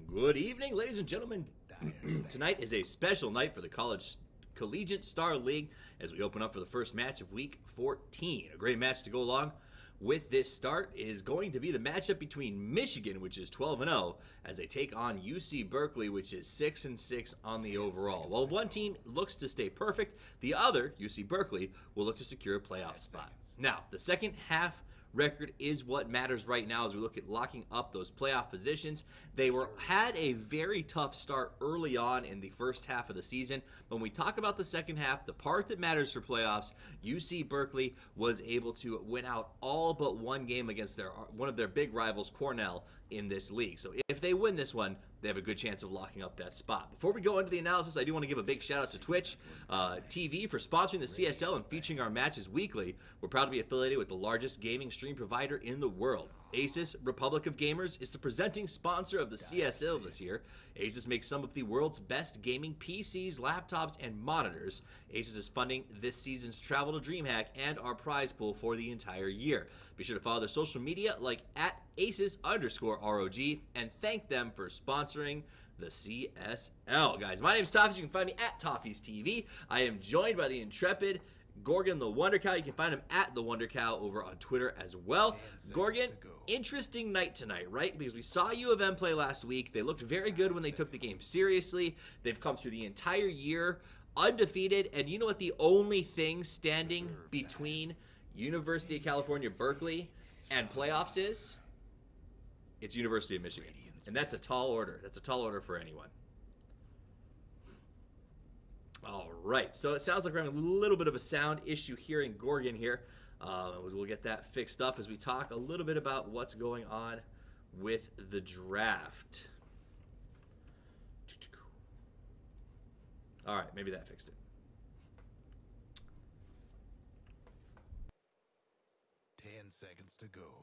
Good evening, ladies and gentlemen. Tonight is a special night for the Collegiate Star League as we open up for the first match of Week 14. A great match to go along with this start is going to be the matchup between Michigan, which is 12-0, as they take on UC Berkeley, which is 6-6 on the overall. While one team looks to stay perfect, the other, UC Berkeley, will look to secure a playoff spot. Now, the second half record is what matters right now as we look at locking up those playoff positions. They had a very tough start early on in the first half of the season. When we talk about the second half, the part that matters for playoffs, UC Berkeley was able to win out all but one game against one of their big rivals, Cornell, in this league. So if they win this one, they have a good chance of locking up that spot. Before we go into the analysis, I do want to give a big shout out to Twitch TV for sponsoring the CSL and featuring our matches weekly. We're proud to be affiliated with the largest gaming stream provider in the world. Asus, Republic of Gamers, is the presenting sponsor of the CSL this year. Asus makes some of the world's best gaming PCs, laptops, and monitors. Asus is funding this season's Travel to DreamHack and our prize pool for the entire year. Be sure to follow their social media like @Asus_ROG and thank them for sponsoring the CSL. Guys, my name is Toffees. You can find me at Toffees TV. I am joined by the intrepid Gorgon the Wonder Cow. You can find him at the Wonder Cow over on Twitter as well. Gorgon, interesting night tonight, right? Because we saw U of M play last week. They looked very good when they took the game seriously. They've come through the entire year undefeated. And you know what the only thing standing between University of California, Berkeley and playoffs is? It's University of Michigan. And that's a tall order. That's a tall order for anyone. All right, so it sounds like we're having a little bit of a sound issue here in Gorgon here. We'll get that fixed up as we talk a little bit about what's going on with the draft. All right, maybe that fixed it. 10 seconds to go.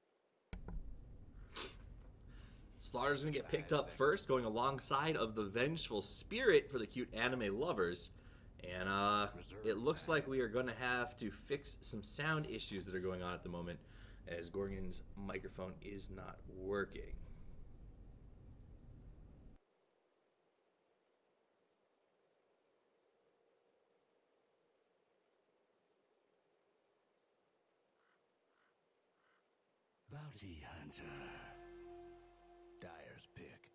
Slaughter's going to get picked up first, going alongside of the Vengeful Spirit for the cute anime lovers. And it looks like we are going to have to fix some sound issues that are going on at the moment as Gorgon's microphone is not working. Bounty Hunter. Dyer's pick.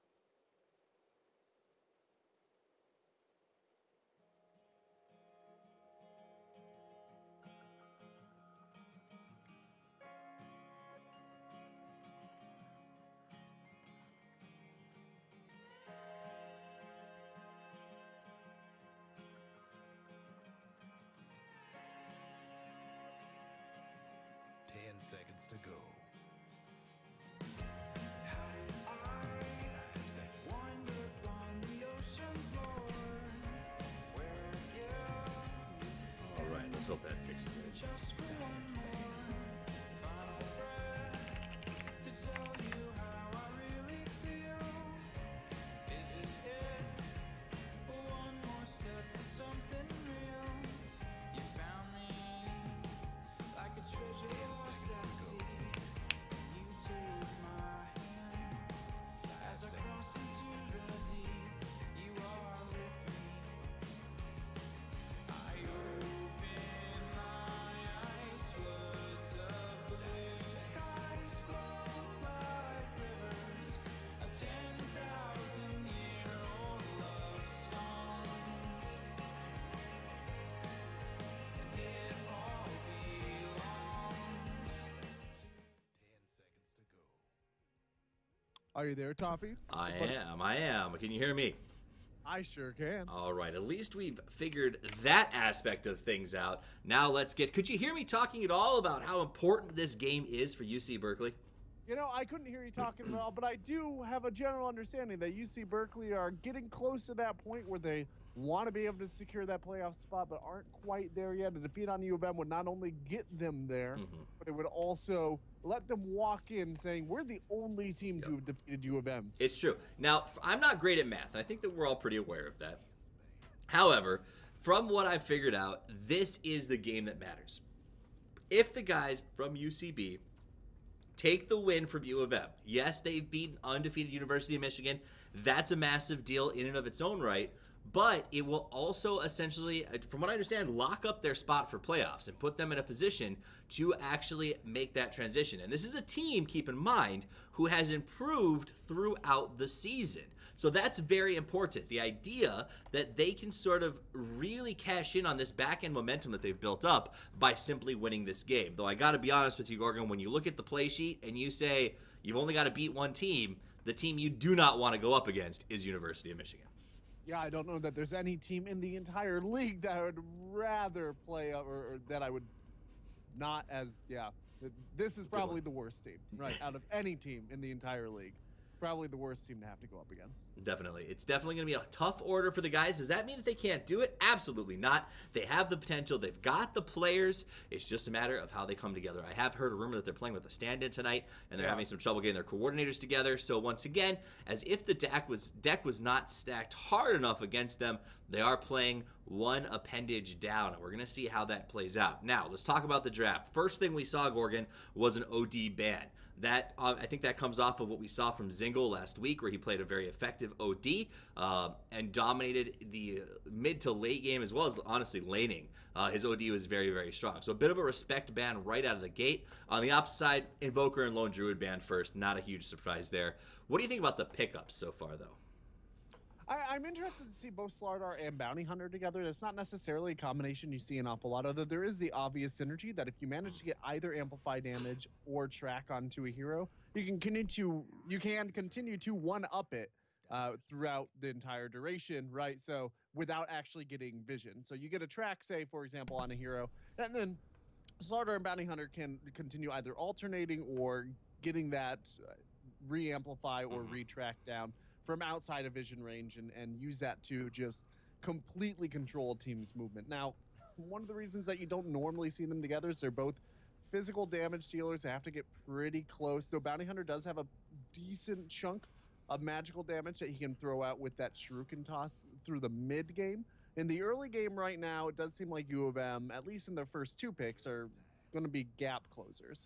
Seconds to go. All right, let's hope that fixes it. Are you there, Toffees? I am. Can you hear me? I sure can. All right, at least we've figured that aspect of things out. Now let's get, could you hear me talking at all about how important this game is for UC Berkeley? You know, I couldn't hear you talking at all, but I do have a general understanding that UC Berkeley are getting close to that point where they want to be able to secure that playoff spot, but aren't quite there yet. A defeat on U of M would not only get them there, but it would also let them walk in saying, we're the only team to have defeated U of M. It's true. Now, I'm not great at math, and I think that we're all pretty aware of that. However, from what I've figured out, this is the game that matters. If the guys from UCB take the win from U of M. Yes, they've beaten undefeated University of Michigan. That's a massive deal in and of its own right. But it will also essentially, from what I understand, lock up their spot for playoffs and put them in a position to actually make that transition. And this is a team, keep in mind, who has improved throughout the season. So that's very important. The idea that they can sort of really cash in on this back-end momentum that they've built up by simply winning this game. Though I got to be honest with you, Gorgon, when you look at the play sheet and you say you've only got to beat one team, the team you do not want to go up against is University of Michigan. Yeah, I don't know that there's any team in the entire league that I would rather play or that I would not as, yeah. This is probably the worst team, right? Out of any team in the entire league. Probably the worst team to have to go up against. Definitely. It's definitely going to be a tough order for the guys. Does that mean that they can't do it? Absolutely not. They have the potential. They've got the players. It's just a matter of how they come together. I have heard a rumor that they're playing with a stand-in tonight, and they're having some trouble getting their coordinators together. So once again, as if the deck was not stacked hard enough against them, they are playing one appendage down, and we're going to see how that plays out. Now, let's talk about the draft. First thing we saw, Gorgon, was an OD ban. That I think that comes off of what we saw from Zingle last week, where he played a very effective OD and dominated the mid to late game, as well as honestly laning. His OD was very, very strong. So a bit of a respect ban right out of the gate. On the opposite side, Invoker and Lone Druid banned first. Not a huge surprise there. What do you think about the pickups so far, though? I'm interested to see both Slardar and Bounty Hunter together. It's not necessarily a combination you see an awful lot, although there is the obvious synergy that if you manage to get either amplify damage or track onto a hero, you can continue to one-up it throughout the entire duration, right? So without actually getting vision. So you get a track, say, for example, on a hero, and then Slardar and Bounty Hunter can continue either alternating or getting that re-amplify or re-track down from outside of vision range and use that to just completely control a team's movement. Now, one of the reasons that you don't normally see them together is they're both physical damage dealers. They have to get pretty close. So Bounty Hunter does have a decent chunk of magical damage that he can throw out with that Shuriken toss through the mid game. In the early game right now, it does seem like U of M, at least in their first two picks, are going to be gap closers.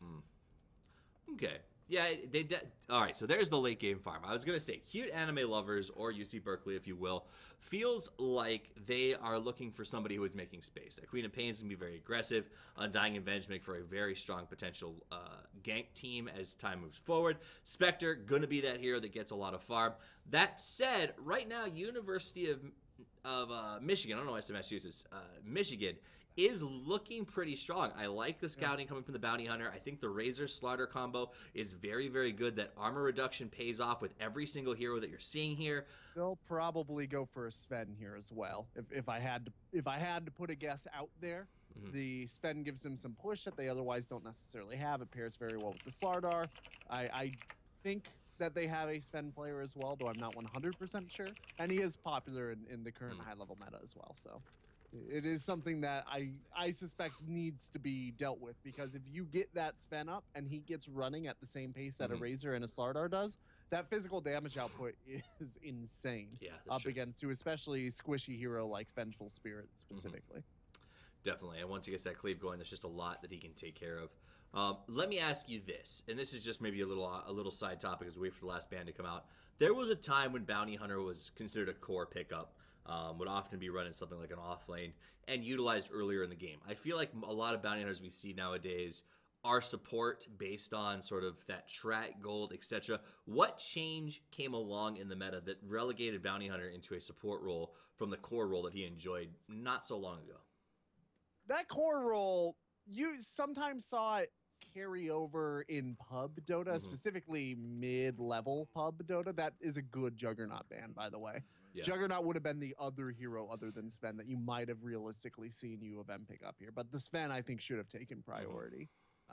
Okay. Yeah, all right, so there's the late game farm. I was going to say, cute anime lovers, or UC Berkeley, if you will, feels like they are looking for somebody who is making space. That Queen of Pain is going to be very aggressive. Undying Avenge make for a very strong potential gank team as time moves forward. Spectre, going to be that hero that gets a lot of farm. That said, right now, University of Michigan, I don't know why I said Massachusetts, Michigan, is looking pretty strong. I like the scouting coming from the Bounty Hunter. I think the Razor Slaughter combo is very, very good. That armor reduction pays off with every single hero that you're seeing here. They'll probably go for a Sven here as well. If I had to put a guess out there, the Sven gives them some push that they otherwise don't necessarily have. It pairs very well with the Slardar. I think that they have a Sven player as well, though I'm not 100% sure. And he is popular in the current high-level meta as well, so it is something that I suspect needs to be dealt with, because if you get that Sven up and he gets running at the same pace that a Razor and a Slardar does, that physical damage output is insane up against you, especially squishy hero like Vengeful Spirit specifically. Definitely, and once he gets that cleave going, there's just a lot that he can take care of. Let me ask you this, and this is just maybe a little side topic as we wait for the last ban to come out. There was a time when Bounty Hunter was considered a core pickup. Would often be running something like an off lane and utilized earlier in the game. I feel like a lot of Bounty Hunters we see nowadays are support based on sort of that track, gold, etc. What change came along in the meta that relegated Bounty Hunter into a support role from the core role that he enjoyed not so long ago? That core role, you sometimes saw it carry over in pub Dota, specifically mid-level pub Dota. That is a good Juggernaut ban, by the way. Yeah. Juggernaut would have been the other hero other than Sven that you might have realistically seen U of M pick up here. But the Sven, I think, should have taken priority.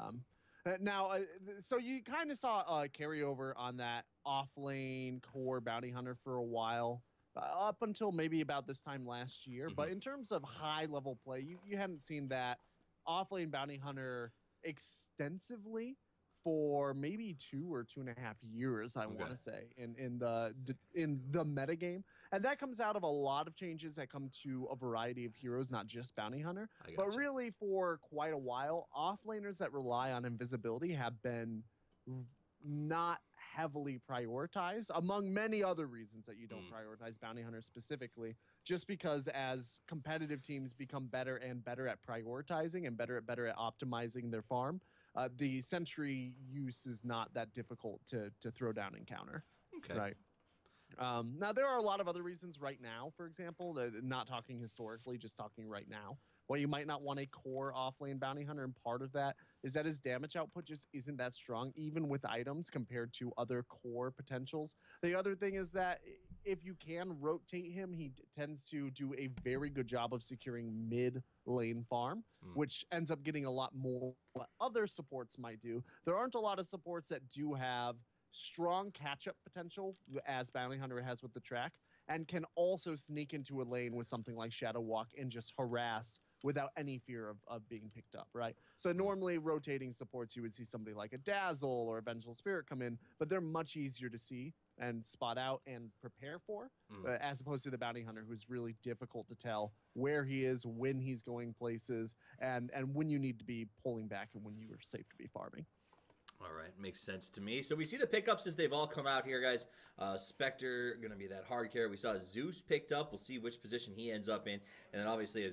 So you kind of saw a carryover on that off-lane core Bounty Hunter for a while, up until maybe about this time last year. But in terms of high-level play, you hadn't seen that off-lane Bounty Hunter extensively for maybe 2 or 2.5 years, I want to say, in the meta game. And that comes out of a lot of changes that come to a variety of heroes, not just Bounty Hunter. But really, for quite a while, offlaners that rely on invisibility have been not heavily prioritized, among many other reasons that you don't prioritize bounty hunters specifically, just because as competitive teams become better and better at prioritizing and better at optimizing their farm, the sentry use is not that difficult to throw down and counter. Okay. Right. Now, there are a lot of other reasons right now, for example, not talking historically, just talking right now, why you might not want a core offlane bounty hunter, and part of that is that his damage output just isn't that strong, even with items, compared to other core potentials. The other thing is that if you can rotate him, he tends to do a very good job of securing mid lane farm, which ends up getting a lot more what other supports might do. There aren't a lot of supports that do have strong catch-up potential, as Bounty Hunter has with the track, and can also sneak into a lane with something like Shadow Walk and just harass without any fear of being picked up, right? So normally rotating supports, you would see somebody like a Dazzle or a Vengeful Spirit come in, but they're much easier to see and spot out and prepare for, as opposed to the Bounty Hunter, who's really difficult to tell where he is, when he's going places, and when you need to be pulling back and when you are safe to be farming. All right, makes sense to me. So we see the pickups as they've all come out here, guys. Spectre going to be that hard carry. We saw Zeus picked up. We'll see which position he ends up in. And then obviously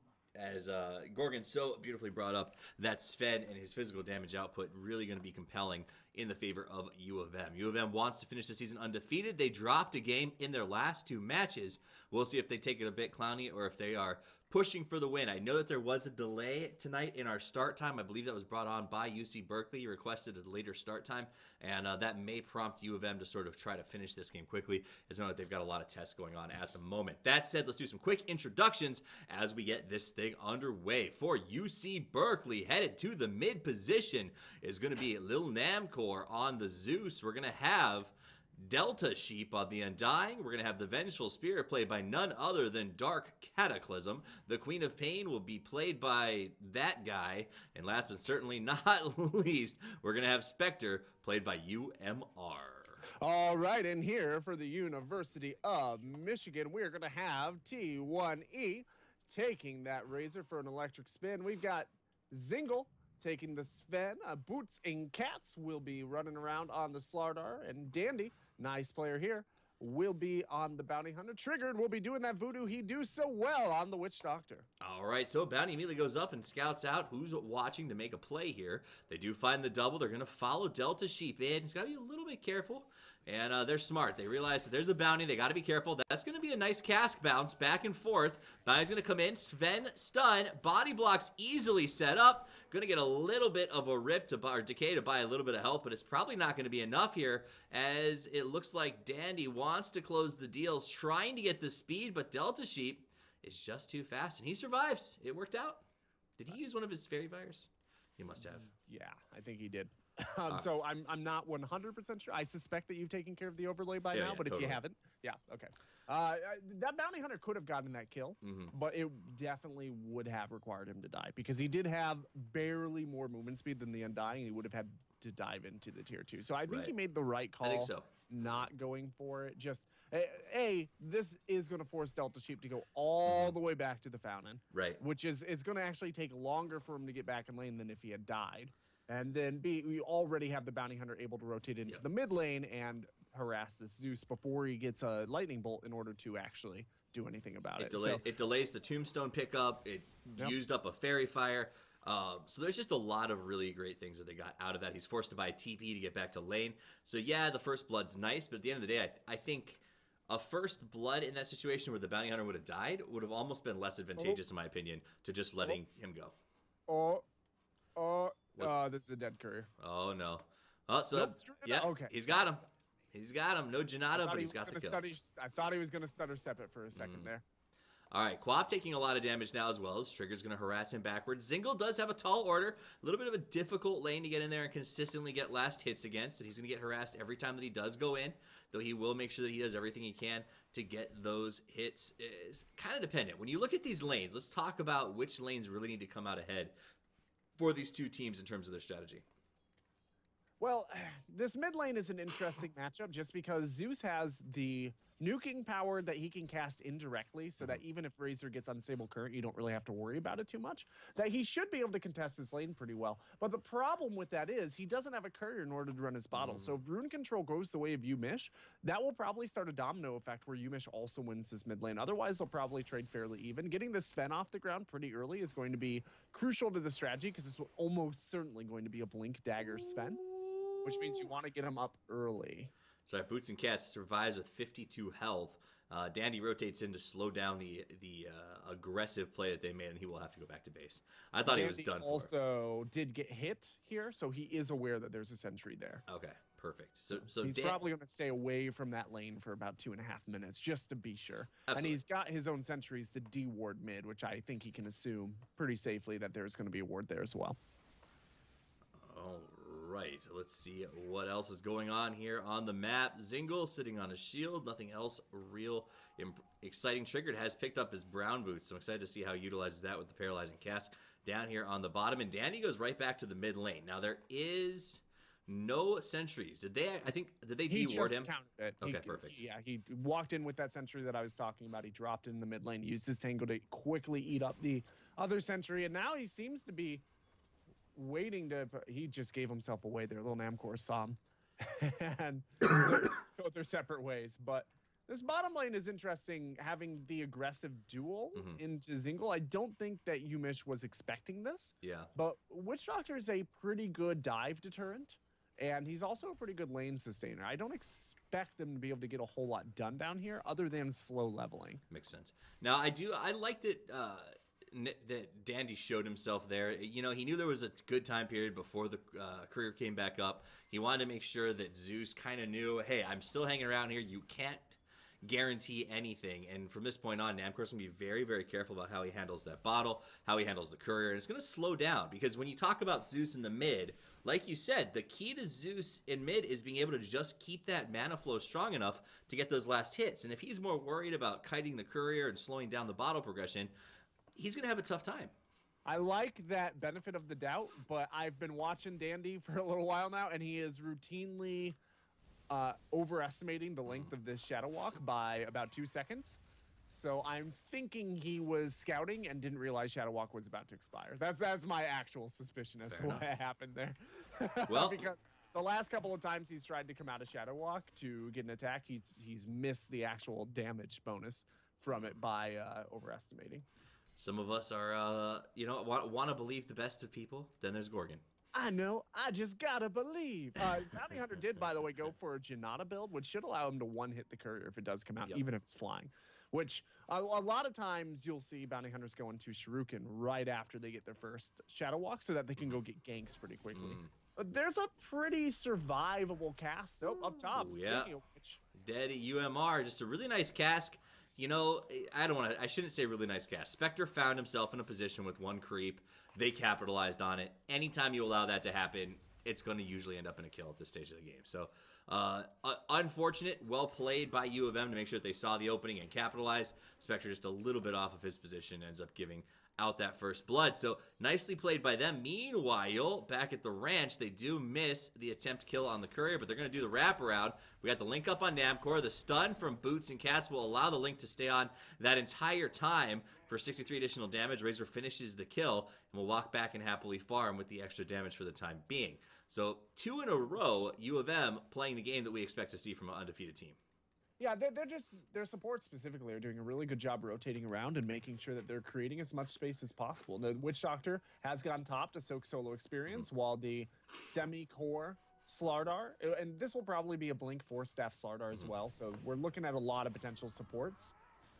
as Gorgon so beautifully brought up, that Sven and his physical damage output really going to be compelling in the favor of U of M. U of M wants to finish the season undefeated. They dropped a game in their last 2 matches. We'll see if they take it a bit clowny or if they are pushing for the win. I know that there was a delay tonight in our start time. I believe that was brought on by UC Berkeley. He requested a later start time, and that may prompt U of M to sort of try to finish this game quickly, as I know that they've got a lot of tests going on at the moment. That said, let's do some quick introductions as we get this thing underway. For UC Berkeley, headed to the mid position is going to be Lil Namcor on the Zeus. We're going to have Delta Sheep on the Undying. We're going to have the Vengeful Spirit played by none other than Dark Cataclysm. The Queen of Pain will be played by that guy. And last but certainly not least, we're going to have Spectre played by UMR. All right, and here for the University of Michigan, we're going to have T1E taking that Razor for an electric spin. We've got Zingle taking the Sven. Boots and Cats will be running around on the Slardar, and Dandy, nice player here, will be on the Bounty Hunter. Triggered will be doing that voodoo he do so well on the Witch Doctor. All right, so Bounty immediately goes up and scouts out who's watching to make a play here. They do find the double. They're going to follow Delta Sheep in. He's got to be a little bit careful. And they're smart. They realize that there's a bounty. They got to be careful. That's going to be a nice cask bounce back and forth. Bounty's going to come in. Sven stun. Body blocks easily set up. Going to get a little bit of a rip to buy, or decay to buy a little bit of health, but it's probably not going to be enough here, as it looks like Dandy wants to close the deals, trying to get the speed, but Delta Sheep is just too fast, and he survives. It worked out. Did he use one of his fairy fires? He must have. Yeah, I think he did. So I'm not 100% sure. I suspect that you've taken care of the overlay by now, but totally. If you haven't, yeah, okay. That Bounty Hunter could have gotten that kill, but it definitely would have required him to die, because he did have barely more movement speed than the Undying. He would have had to dive into the tier 2. So I think he made the right call. I think so. Not going for it. Just, this is going to force Delta Sheep to go all the way back to the Fountain. Right. Which is, it's going to actually take longer for him to get back in lane than if he had died. And then B, we already have the Bounty Hunter able to rotate into the mid lane and harass this Zeus before he gets a lightning bolt in order to actually do anything about it. It delays the tombstone pickup. It used up a fairy fire. So there's just a lot of really great things that they got out of that. He's forced to buy TP to get back to lane. So yeah, the first blood's nice, but at the end of the day, I think a first blood in that situation where the Bounty Hunter would have died would have almost been less advantageous, in my opinion, to just letting him go. This is a dead courier. Oh, no. Oh, so, yeah, okay. He's got him. He's got him. No Janata, but he's got the kill. I thought he was going to stutter step it for a second there. All right, Quap taking a lot of damage now as well, as Trigger's going to harass him backwards. Zingle does have a tall order. A little bit of a difficult lane to get in there and consistently get last hits against. And he's going to get harassed every time that he does go in, though he will make sure that he does everything he can to get those hits. It's kind of dependent. When you look at these lanes, let's talk about which lanes really need to come out ahead for these two teams in terms of their strategy. Well, this mid lane is an interesting matchup just because Zeus has the nuking power that he can cast indirectly, so that even if Razor gets unstable current, you don't really have to worry about it too much. That he should be able to contest his lane pretty well. But the problem with that is he doesn't have a courier in order to run his bottle. So if rune control goes the way of Yumish, that will probably start a domino effect where Yumish also wins this mid lane. Otherwise, they'll probably trade fairly even. Getting this Sven off the ground pretty early is going to be crucial to the strategy because this will almost certainly going to be a Blink Dagger Sven, which means you want to get him up early. So Boots and Cats survives with 52 health. Dandy rotates in to slow down the aggressive play that they made, and he will have to go back to base. I thought he was done. Also did get hit here, so he is aware that there's a sentry there. Okay, perfect. So he's probably going to stay away from that lane for about 2.5 minutes just to be sure. Absolutely. And he's got his own sentries to de-ward mid, which I think he can assume pretty safely that there's going to be a ward there as well. All right, let's see what else is going on here on the map. Zingle sitting on a shield, nothing else real exciting triggered. Has picked up his brown boots, so I'm excited to see how he utilizes that with the paralyzing cast down here on the bottom. And Danny goes right back to the mid lane. Now there is no sentries. Did they de-ward him? Counted it. Okay, perfect. He walked in with that sentry that I was talking about. He dropped it in the mid lane, used his tango to quickly eat up the other sentry, and now he seems to be waiting to. He just gave himself away there. Little Namcor saw him and go their separate ways. But this bottom lane is interesting, having the aggressive duel into Zingle. I don't think that Yumish was expecting this. Yeah. But Witch Doctor is a pretty good dive deterrent, and he's also a pretty good lane sustainer. I don't expect them to be able to get a whole lot done down here other than slow leveling. Makes sense. Now, I liked it that Dandy showed himself there. You know, he knew there was a good time period before the career came back up. He wanted to make sure that Zeus kind of knew, hey, I'm still hanging around here. You can't guarantee anything. And from this point on, Namcor's going to be very, very careful about how he handles that bottle, how he handles the courier. And it's going to slow down because when you talk about Zeus in the mid, like you said, the key to Zeus in mid is being able to just keep that mana flow strong enough to get those last hits. And if he's more worried about kiting the courier and slowing down the bottle progression, he's going to have a tough time. I like that benefit of the doubt, but I've been watching Dandy for a little while now, and he is routinely overestimating the length of this Shadow Walk by about 2 seconds. So I'm thinking he was scouting and didn't realize Shadow Walk was about to expire. That's my actual suspicion as to what happened there. Well, because the last couple of times he's tried to come out of Shadow Walk to get an attack, he's missed the actual damage bonus from it by overestimating. Some of us are, want to believe the best of people. Then there's Gorgon. I know. I just gotta believe. Bounty Hunter did, by the way, go for a Janata build, which should allow him to one-hit the courier if it does come out, even if it's flying. Which a lot of times you'll see Bounty Hunters go into Shuriken right after they get their first Shadow Walk so that they can go get ganks pretty quickly. There's a pretty survivable cast up top. Ooh, yeah. Dead UMR, just a really nice cask. You know, I shouldn't say really nice cast. Spectre found himself in a position with one creep. They capitalized on it. Anytime you allow that to happen, it's going to usually end up in a kill at this stage of the game. So, unfortunate, well played by U of M to make sure that they saw the opening and capitalized. Spectre just a little bit off of his position, ends up giving out that first blood. So nicely played by them. Meanwhile, back at the ranch, they do miss the attempt kill on the courier, but they're going to do the wraparound. We got the link up on Namcor. The stun from Boots and Cats will allow the link to stay on that entire time for 63 additional damage. Razor finishes the kill and will walk back and happily farm with the extra damage for the time being. So 2 in a row, U of M playing the game that we expect to see from an undefeated team. Yeah, their support specifically are doing a really good job rotating around and making sure that they're creating as much space as possible. The Witch Doctor has gone top to soak solo experience, while the semi-core Slardar, and this will probably be a Blink 4-staff Slardar as well, so we're looking at a lot of potential supports.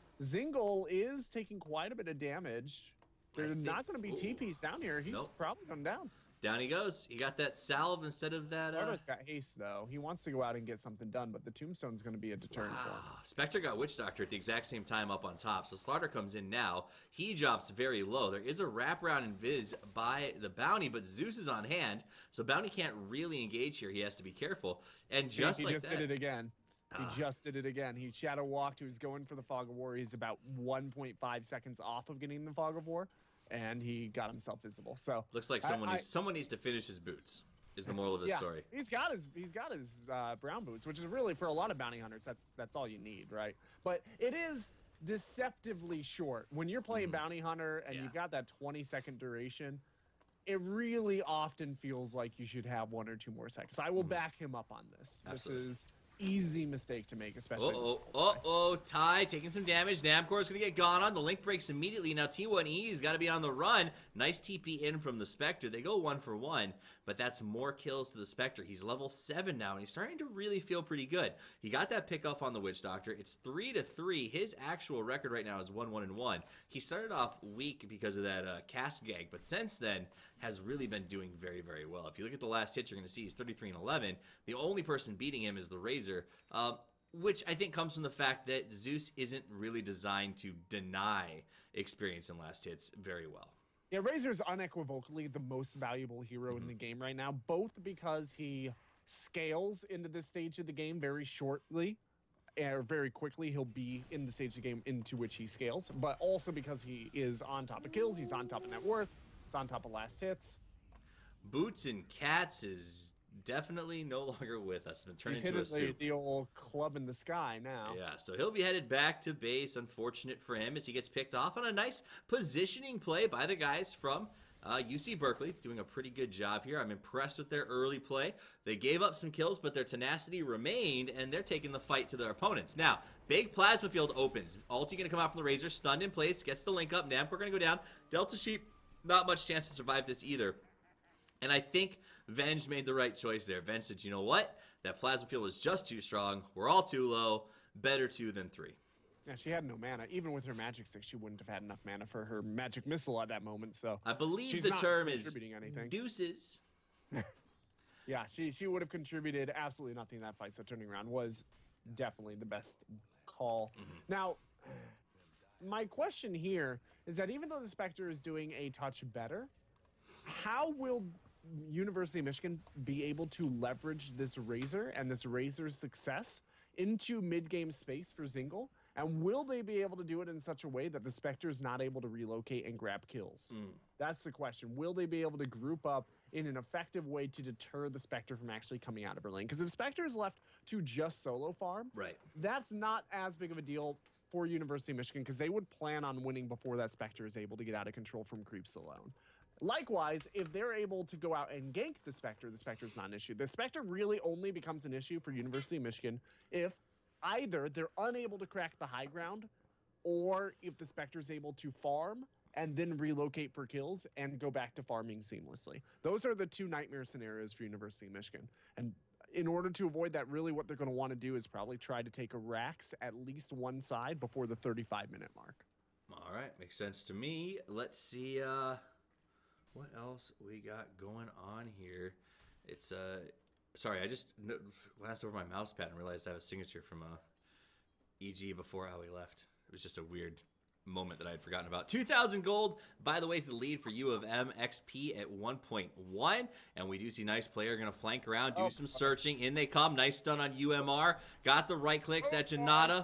Zingle is taking quite a bit of damage. There's not going to be TPs down here. He's probably going down. Down he goes. He got that salve instead of that. Sardo's got haste, though. He wants to go out and get something done, but the tombstone's going to be a deterrent for him. Spectre got Witch Doctor at the exact same time up on top, so Slaughter comes in now. He drops very low. There is a wraparound invis by the Bounty, but Zeus is on hand, so Bounty can't really engage here. He has to be careful. And just like that... He just did it again. He just did it again. He shadow walked. He was going for the Fog of War. He's about 1.5 seconds off of getting the Fog of War, and he got himself visible. So looks like someone needs to finish his boots. is the moral of this story. He's got his brown boots, which is really, for a lot of bounty hunters, that's all you need, right? But it is deceptively short. When you're playing bounty hunter and you've got that 20-second duration, it really often feels like you should have 1 or 2 more seconds. I will back him up on this. Absolutely. This is easy mistake to make, especially. Ty taking some damage. Namcor's going to get gone on. The link breaks immediately. Now T1E's got to be on the run. Nice TP in from the Spectre. They go 1 for 1, but that's more kills to the Spectre. He's level 7 now, and he's starting to really feel pretty good. He got that pick off on the Witch Doctor. It's 3-3. His actual record right now is 1-1-1. He started off weak because of that cast gag, but since then has really been doing very, very well. If you look at the last hits, you're going to see he's 33-11. The only person beating him is the Razor, which I think comes from the fact that Zeus isn't really designed to deny experience in last hits very well. Yeah, Razor's unequivocally the most valuable hero in the game right now, both because he scales into this stage of the game very shortly, or very quickly. He'll be in the stage of the game into which he scales, but also because he is on top of kills, he's on top of net worth, he's on top of last hits. Boots and Cats is definitely no longer with us. Been turned into a soup. The old club in the sky now. Yeah, so he'll be headed back to base. Unfortunate for him as he gets picked off on a nice positioning play by the guys from UC Berkeley. Doing a pretty good job here. I'm impressed with their early play. They gave up some kills, but their tenacity remained, and they're taking the fight to their opponents. Now, big plasma field opens. Ulti going to come out from the Razor. Stunned in place. Gets the link up. Namcor going to go down. Delta Sheep, not much chance to survive this either. And I think Venge made the right choice there. Venge said, you know what? That plasma field was just too strong. We're all too low. Better 2 than 3. Yeah, she had no mana. Even with her magic stick, she wouldn't have had enough mana for her magic missile at that moment. So I believe she's the not term is contributing anything. deuces. Yeah, she would have contributed absolutely nothing in that fight. So turning around was definitely the best call. Now, my question here is that even though the Spectre is doing a touch better, how will University of Michigan be able to leverage this Razor and this Razor's success into mid-game space for Zingle? And will they be able to do it in such a way that the Spectre is not able to relocate and grab kills? That's the question. Will they be able to group up in an effective way to deter the Spectre from actually coming out of her lane? Because if Spectre is left to just solo farm, that's not as big of a deal for University of Michigan, because they would plan on winning before that Spectre is able to get out of control from creeps alone. Likewise, if they're able to go out and gank the Spectre is not an issue. The Spectre really only becomes an issue for University of Michigan if either they're unable to crack the high ground, or if the Spectre is able to farm and then relocate for kills and go back to farming seamlessly. Those are the 2 nightmare scenarios for University of Michigan. And in order to avoid that, really what they're going to want to do is probably try to take a Rax at least one side before the 35-minute mark. All right, makes sense to me. Let's see what else we got going on here. It's sorry, I just glanced over my mouse pad and realized I have a signature from EG before how he left. It was just a weird moment that I had forgotten about. 2,000 gold, by the way, to the lead for U of M XP at 1.1. And we do see nice player going to flank around, do some searching. In they come. Nice stun on UMR. Got the right clicks. That Janata.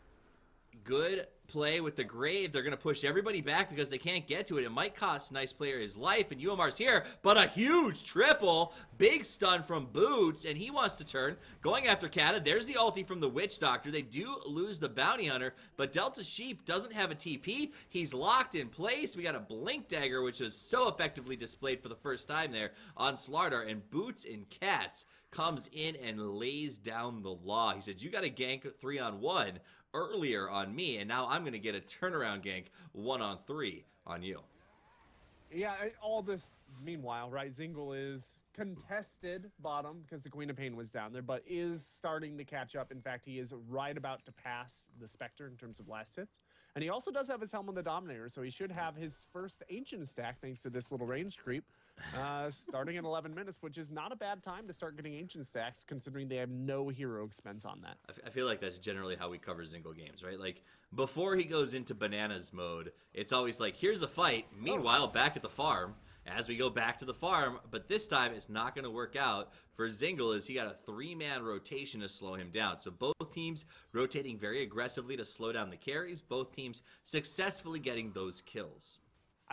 Good play with the Grave. They're going to push everybody back because they can't get to it. It might cost nice player his life, and UMR's here, but a huge triple. Big stun from Boots, and he wants to turn. Going after Kata. There's the ulti from the Witch Doctor. They do lose the Bounty Hunter, but Delta Sheep doesn't have a TP. He's locked in place. We got a Blink Dagger, which was so effectively displayed for the first time there on Slardar, and Boots and Cats comes in and lays down the law. He said, you got to gank 3-on-1 earlier on me, and now I'm going to get a turnaround gank 1-on-3 on you. Yeah, all this meanwhile, right? Zingle is contested bottom because the Queen of Pain was down there, but is starting to catch up. In fact, he is right about to pass the Spectre in terms of last hits. And he also does have his Helm of the Dominator, so he should have his first Ancient stack thanks to this little range creep. Starting in 11 minutes, which is not a bad time to start getting Ancient stacks, considering they have no hero expense on that. I feel like that's generally how we cover Zingle games, right? Like, before he goes into bananas mode, it's always like, here's a fight. Meanwhile, back at the farm, as we go back to the farm, but this time it's not going to work out for Zingle as he got a 3-man rotation to slow him down. So both teams rotating very aggressively to slow down the carries, both teams successfully getting those kills. I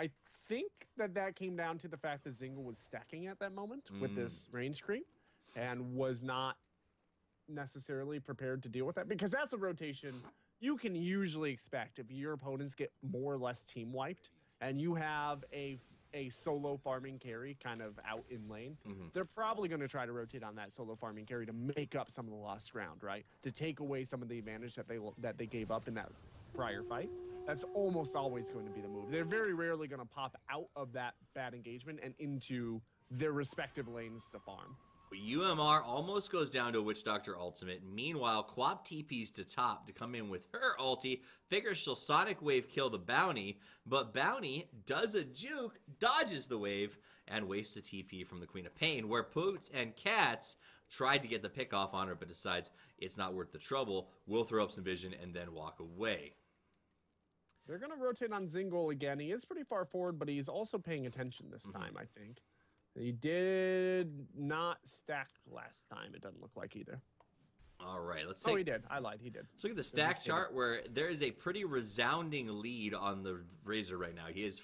think that came down to the fact that Zingle was stacking at that moment with this range creep and was not necessarily prepared to deal with that, because that's a rotation you can usually expect if your opponents get more or less team wiped and you have a solo farming carry kind of out in lane. They're probably going to try to rotate on that solo farming carry to make up some of the lost ground, right? To take away some of the advantage that they gave up in that prior fight. That's almost always going to be the move. They're very rarely going to pop out of that bad engagement and into their respective lanes to farm. UMR almost goes down to a Witch Doctor ultimate. Meanwhile, Quap TPs to top to come in with her ulti. Figures she'll Sonic Wave kill the Bounty, but Bounty does a juke, dodges the wave, and wastes a TP from the Queen of Pain, where Boots and Cats tried to get the pick off on her, but decides it's not worth the trouble. Will throw up some vision and then walk away. They're going to rotate on Zingle again. He is pretty far forward, but he's also paying attention this time, I think. He did not stack last time, it doesn't look like either. All right, let's Oh, he did. I lied. He did. Let's look at the stack chart where there is a pretty resounding lead on the Razor right now. He is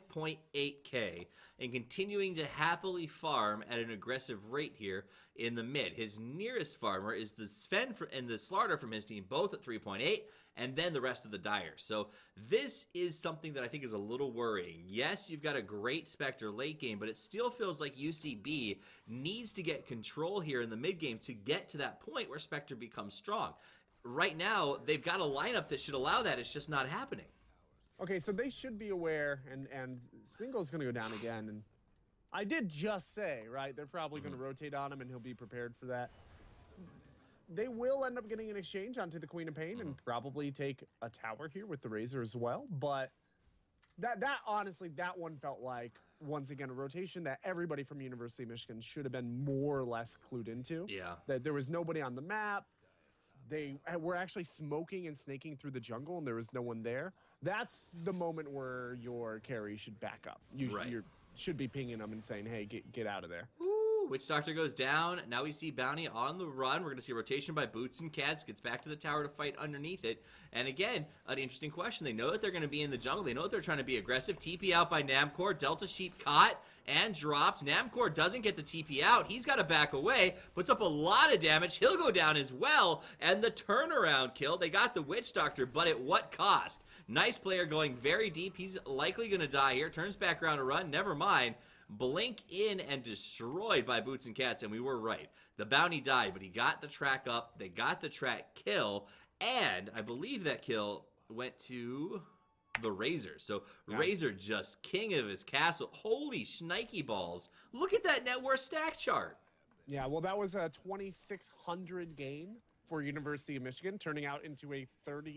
5.8k and continuing to happily farm at an aggressive rate here in the mid. His nearest farmer is the Sven and the Slaughter from his team, both at 3.8, and then the rest of the Dyers. So this is something that I think is a little worrying. Yes, you've got a great Spectre late game, but it still feels like UCB needs to get control here in the mid game to get to that point where Spectre becomes strong. Right now, they've got a lineup that should allow that. It's just not happening. Okay, so they should be aware, and Single's going to go down again. And I did just say, right, they're probably going to rotate on him, and he'll be prepared for that. They will end up getting an exchange onto the Queen of Pain and probably take a tower here with the Razor as well. But that honestly, that one felt like, once again, a rotation that everybody from University of Michigan should have been more or less clued into. Yeah. That there was nobody on the map. They were actually smoking and snaking through the jungle, and there was no one there. That's the moment where your carry should back up. You should be pinging them and saying, hey, get out of there. Witch Doctor goes down. Now we see Bounty on the run. We're going to see a rotation by Boots and Cats. Gets back to the tower to fight underneath it. And again, an interesting question. They know that they're going to be in the jungle. They know that they're trying to be aggressive. TP out by Namcor. Delta Sheep caught and dropped. Namcor doesn't get the TP out. He's got to back away. Puts up a lot of damage. He'll go down as well. And the turnaround kill. They got the Witch Doctor, but at what cost? Nice player going very deep. He's likely going to die here. Turns back around to run. Never mind. Blink in and destroyed by Boots and Cats, and we were right. The Bounty died, but he got the track up. They got the track kill, and I believe that kill went to the Razor. So Razor just king of his castle. Holy shnikey balls. Look at that net worth stack chart. Yeah, well, that was a 2,600 gain for University of Michigan, turning out into a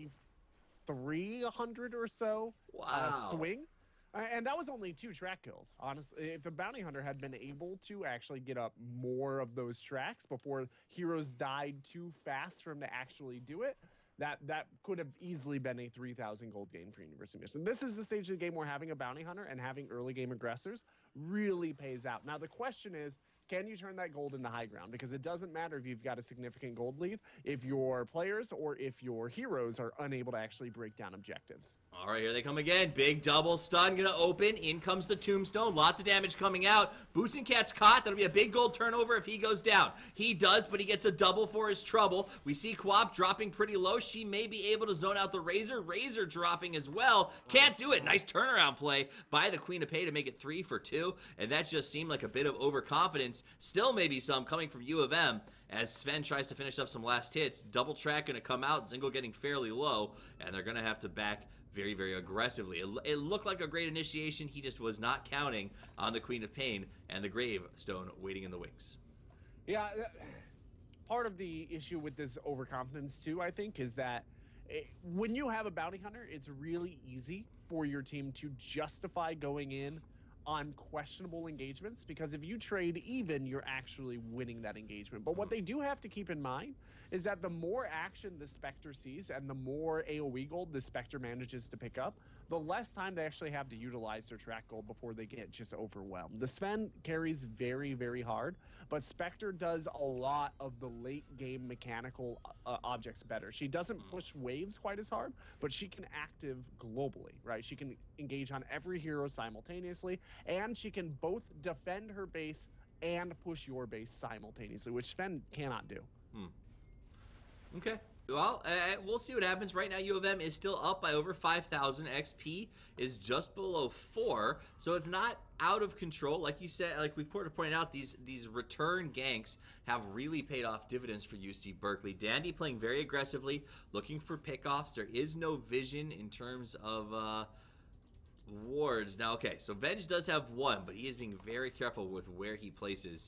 3,300 or so swing. And that was only 2 track kills, honestly. If the Bounty Hunter had been able to actually get up more of those tracks before heroes died too fast for him to actually do it, that could have easily been a 3,000 gold gain for University of Michigan. This is the stage of the game where having a Bounty Hunter and having early game aggressors really pays out. Now, the question is, can you turn that gold into high ground? Because it doesn't matter if you've got a significant gold lead, if your players or if your heroes are unable to actually break down objectives. All right, here they come again. Big double stun going to open. In comes the tombstone. Lots of damage coming out. Boots and Cats caught. That'll be a big gold turnover if he goes down. He does, but he gets a double for his trouble. We see Quap dropping pretty low. She may be able to zone out the Razor. Razor dropping as well. Can't do it. Nice turnaround play by the Queen of Pain to make it 3 for 2. And that just seemed like a bit of overconfidence. Still maybe some coming from U of M as Sven tries to finish up some last hits. Double track going to come out. Zingle getting fairly low, and they're going to have to back very, very aggressively. It looked like a great initiation. He just was not counting on the Queen of Pain and the Gravestone waiting in the wings. Yeah, part of the issue with this overconfidence, too, I think, is that when you have a Bounty Hunter, it's really easy for your team to justify going in on questionable engagements, because if you trade even, you're actually winning that engagement. But what they do have to keep in mind is that the more action the Spectre sees and the more AoE gold the Spectre manages to pick up, the less time they actually have to utilize their track gold before they get just overwhelmed. The Sven carries very, very hard, but Spectre does a lot of the late game mechanical objects better. She doesn't push waves quite as hard, but she can active globally, right? She can engage on every hero simultaneously, and she can both defend her base and push your base simultaneously, which Sven cannot do. Okay. Well, we'll see what happens. Right now, U of M is still up by over 5,000. XP is just below 4, so it's not out of control. Like you said, like we've pointed out, these return ganks have really paid off dividends for UC Berkeley. Dandy playing very aggressively, looking for pickoffs. There is no vision in terms of wards. Now, okay, so Venge does have one, but he is being very careful with where he places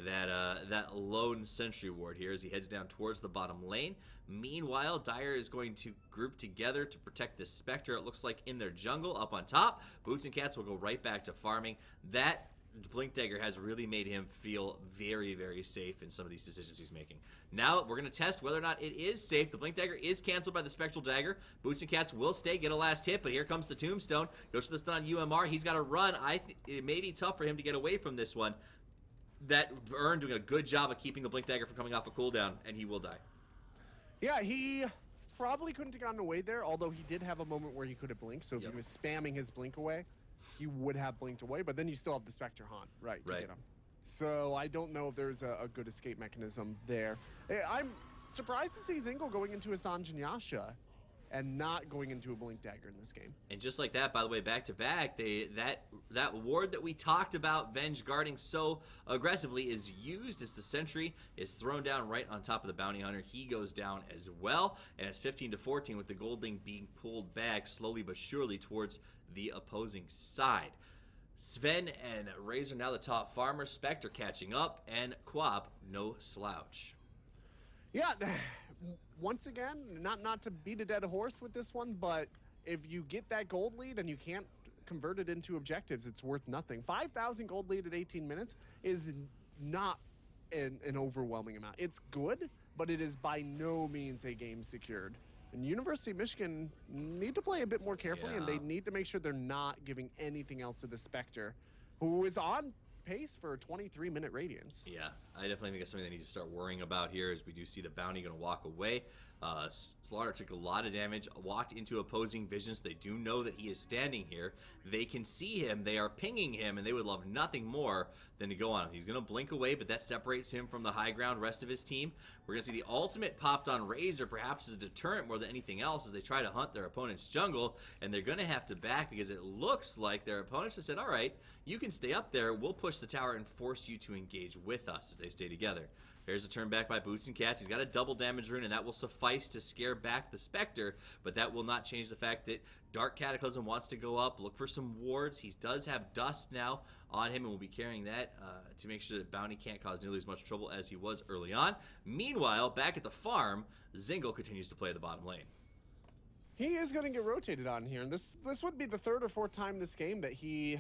that lone sentry ward here as he heads down towards the bottom lane. Meanwhile, Dire is going to group together to protect the Spectre, it looks like, in their jungle up on top. Boots and Cats will go right back to farming. That Blink Dagger has really made him feel very, very safe in some of these decisions he's making. Now, we're going to test whether or not it is safe. The Blink Dagger is canceled by the Spectral Dagger. Boots and Cats will stay, get a last hit, but here comes the Tombstone. Goes for the stun on UMR. He's got to run. It may be tough for him to get away from this one. That Vern doing a good job of keeping the Blink Dagger from coming off a cooldown, and he will die. Yeah, he probably couldn't have gotten away there, although he did have a moment where he could have blinked. So if he was spamming his blink away, he would have blinked away. But then you still have the Spectre Haunt, right, to get him. So I don't know if there's a good escape mechanism there. I'm surprised to see Zingle going into a Sanjin and not going into a Blink Dagger in this game. And just like that, by the way, back to back, that ward that we talked about Venge guarding so aggressively is used as the sentry is thrown down right on top of the bounty hunter. He goes down as well, and it's 15-14 with the Goldling being pulled back slowly but surely towards the opposing side. Sven and Razor now the top farmer, Spectre catching up, and Quab no slouch. Yeah, once again, not to beat a dead horse with this one, but if you get that gold lead and you can't convert it into objectives, it's worth nothing. 5,000 gold lead at 18 minutes is not an overwhelming amount. It's good, but it is by no means a game secured. And University of Michigan need to play a bit more carefully, and they need to make sure they're not giving anything else to the Spectre, who is on pace for a 23-minute radiance. Yeah, I definitely think that's something they need to start worrying about here as we do see the bounty going to walk away. Slaughter took a lot of damage, walked into opposing visions. They do know that he is standing here. They can see him. They are pinging him, and they would love nothing more than to go on him. He's going to blink away, but that separates him from the high ground rest of his team. We're going to see the ultimate popped on Razor, perhaps as a deterrent more than anything else, as they try to hunt their opponent's jungle, and they're going to have to back because it looks like their opponents have said, all right, you can stay up there. We'll push the tower and force you to engage with us as they stay together. There's a turn back by Boots and Cats. He's got a double damage rune, and that will suffice to scare back the Spectre, but that will not change the fact that Dark Cataclysm wants to go up, look for some wards. He does have Dust now on him, and will be carrying that to make sure that Bounty can't cause nearly as much trouble as he was early on. Meanwhile, back at the farm, Zingle continues to play the bottom lane. He is going to get rotated on here, and this would be the third or fourth time this game that he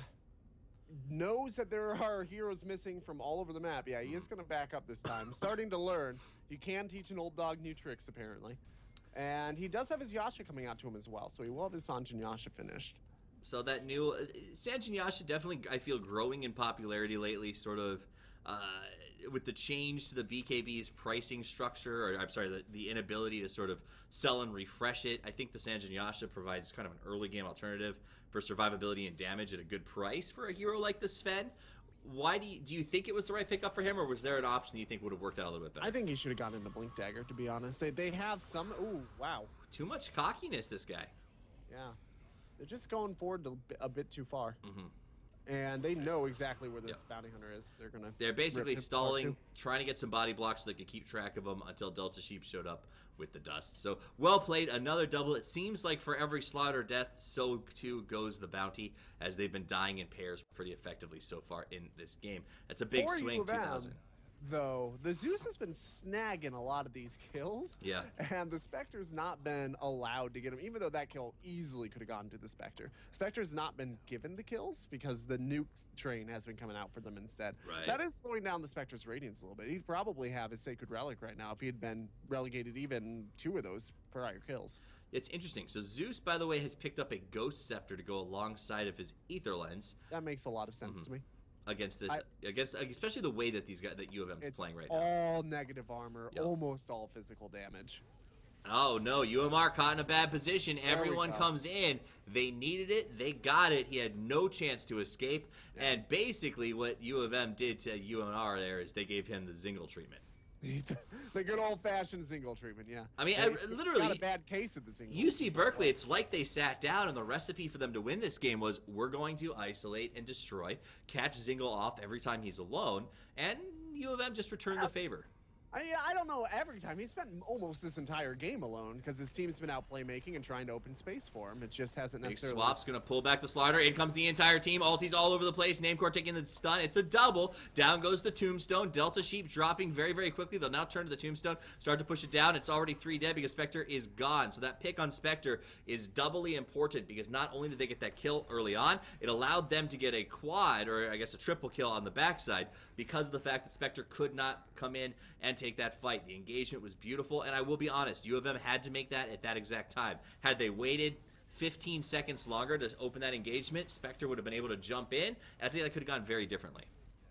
knows that there are heroes missing from all over the map. Yeah, he is going to back up this time. Starting to learn. You can teach an old dog new tricks, apparently. And he does have his Yasha coming out to him as well, so he will have his Sanjin Yasha finished. So that new Sanjin Yasha definitely, I feel, growing in popularity lately, sort of with the change to the BKB's pricing structure, or I'm sorry, the inability to sort of sell and refresh it. I think the Sanjin Yasha provides kind of an early game alternative for survivability and damage at a good price for a hero like the Sven. Why do you think it was the right pickup for him, or was there an option you think would have worked out a little bit better? I think he should have gone into Blink Dagger, to be honest. They have some... Ooh, wow. Too much cockiness, this guy. Yeah. They're just going forward a bit too far. Mm-hmm. And they know exactly where this bounty hunter is. They're basically stalling, trying to get some body blocks so they can keep track of them until Delta Sheep showed up with the Dust. So, well played. Another double. It seems like for every Slaughter death, so too goes the bounty, as they've been dying in pairs pretty effectively so far in this game. That's a big swing, 2,000. though, the Zeus has been snagging a lot of these kills. Yeah. And the Spectre's not been allowed to get him, even though that kill easily could have gone to the Spectre. Spectre's not been given the kills because the nuke train has been coming out for them instead. Right. That is slowing down the Spectre's radiance a little bit. He'd probably have his Sacred Relic right now if he had been relegated even 2 of those prior kills. It's interesting. So Zeus, by the way, has picked up a Ghost Scepter to go alongside of his Aether Lens. That makes a lot of sense to me. Against this, especially the way that these guys, that U of M is playing right now. All negative armor, Yep. almost all physical damage. Oh no, UMR caught in a bad position. Everyone comes in. They needed it. They got it. He had no chance to escape. Yeah. And basically, what U of M did to UMR there is they gave him the Zingle treatment. The good old-fashioned Zingle treatment, yeah. I mean, literally got a bad case of the Zingle. UC Berkeley, it's like they sat down, and the recipe for them to win this game was, we're going to isolate and destroy, catch Zingle off every time he's alone, and U of M just returned the favor. I don't know every time. He spent almost this entire game alone because his team's been out playmaking and trying to open space for him. It just hasn't necessarily... Big swap's going to pull back the slider. In comes the entire team. Ulti's all over the place. Namecore taking the stun. It's a double. Down goes the Tombstone. Delta Sheep dropping very, very quickly. They'll now turn to the Tombstone. Start to push it down. It's already 3 dead because Spectre is gone. So that pick on Spectre is doubly important because not only did they get that kill early on, it allowed them to get a quad, or I guess a triple kill on the backside because of the fact that Spectre could not come in and take that fight. The engagement was beautiful, and I will be honest, U of M had to make that at that exact time. Had they waited 15 seconds longer to open that engagement, Spectre would have been able to jump in, and I think that could have gone very differently.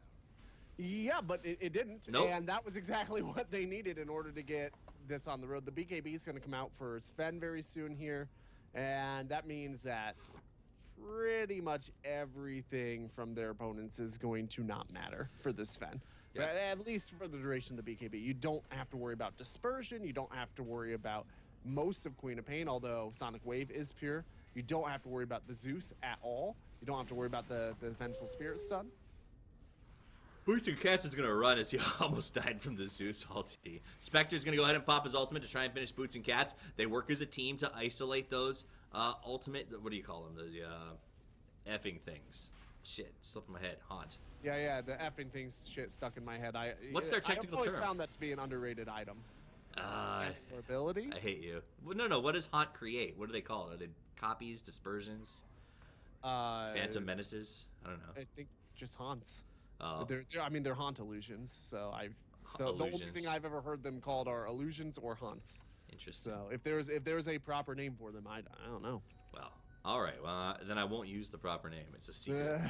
Yeah, but it didn't, nope. And that was exactly what they needed in order to get this on the road. The BKB is going to come out for Sven very soon here, and that means that pretty much everything from their opponents is going to not matter for this Sven. Yeah. At least for the duration of the BKB. You don't have to worry about dispersion. You don't have to worry about most of Queen of Pain, although Sonic Wave is pure. You don't have to worry about the Zeus at all. You don't have to worry about the Vengeful Spirit stun. Boots and Cats is going to run as he almost died from the Zeus ulti. Spectre's going to go ahead and pop his ultimate to try and finish Boots and Cats. They work as a team to isolate those ultimate, what do you call them? Those effing things. Shit, slipped in my head. Haunt. Yeah, the effing things shit stuck in my head. What's their technical term? I've always found that to be an underrated item. Ability? I hate you. Well, no, what does Haunt create? What do they call it? Are they copies, dispersions? Phantom menaces? I don't know. I think just haunts. Oh. They're haunt illusions, so the only thing I've ever heard them called are illusions or haunts. Interesting. So if there's a proper name for them, I don't know. Well, all right. Well, then I won't use the proper name. It's a secret.